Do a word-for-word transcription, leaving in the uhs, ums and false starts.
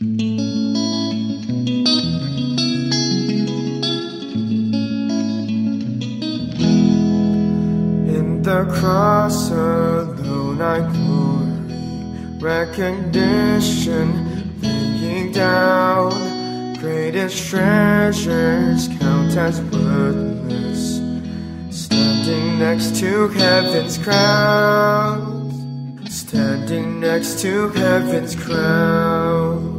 In the cross alone I glory, recognition laying down. Greatest treasures count as worthless, standing next to heaven's crown. Standing next to heaven's crown.